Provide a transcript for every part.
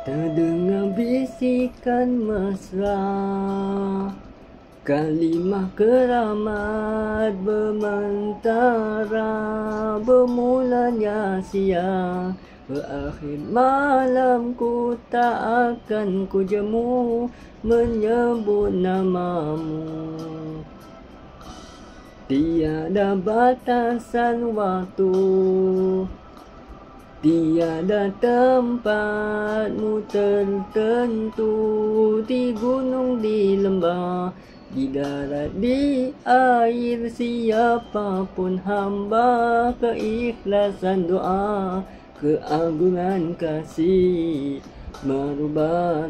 Terdengar bisikan mesra, kalimah keramat bermentara, bermulanya siang, berakhir malamku tak akan ku jemu menyebut namamu. Tiada batasan waktu, tiada tempatmu tertentu, di gunung, di lembah, di darat, di air, siapapun hamba, keikhlasan doa, keagungan kasih merubah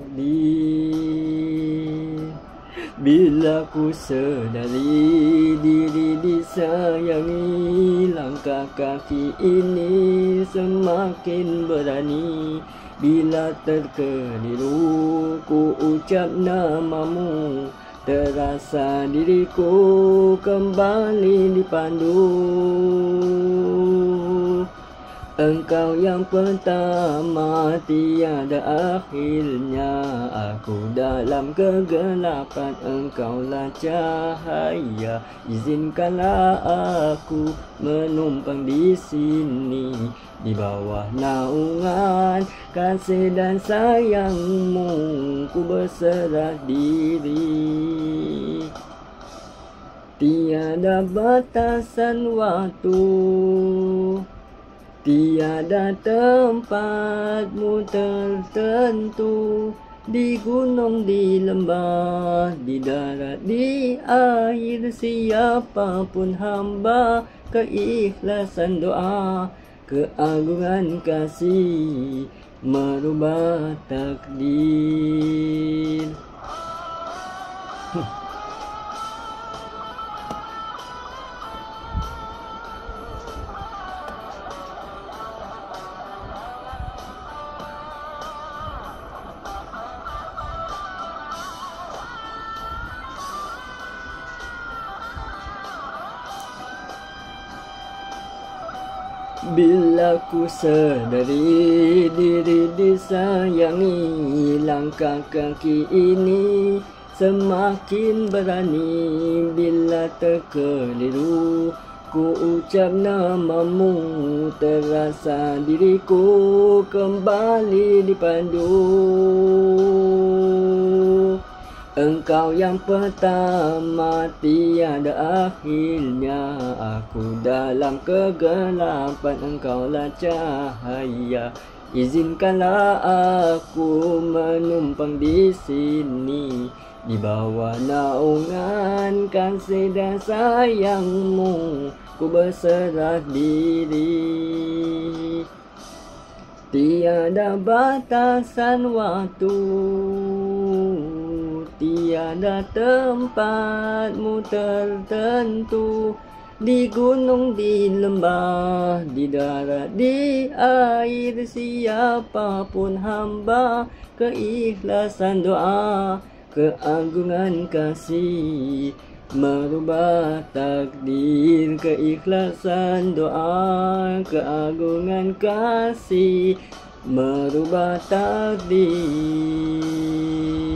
takdir. Bila ku sedari diri disayangi, langkah kaki ini semakin berani. Bila terkeliru ku ucap namamu, terasa diriku kembali dipandu. Engkau yang pertama, tiada akhirnya. Aku dalam kegelapan, engkaulah cahaya. Izinkanlah aku menumpang di sini, di bawah naungan kasih dan sayangmu, ku berserah diri. Tiada batasan waktu, tiada tempatmu tertentu, di gunung, di lembah, di darat, di air, siapapun hamba, keikhlasan doa, keagungan kasih merubah takdir. Bila ku sedari diri disayangi, langkah kaki ini semakin berani. Bila terkeliru ku ucap namamu, terasa diriku kembali dipandu. Engkau yang pertama, tiada akhirnya. Aku dalam kegelapan, engkaulah cahaya. Izinkanlah aku menumpang di sini, di bawah naungan kasih dan sayangmu, ku berserah diri. Tiada batasan waktu, tiada tempatmu tertentu, di gunung, di lembah, di darat, di air, siapapun hamba, keikhlasan doa, keagungan kasih merubah takdir. Keikhlasan doa, keagungan kasih merubah takdir.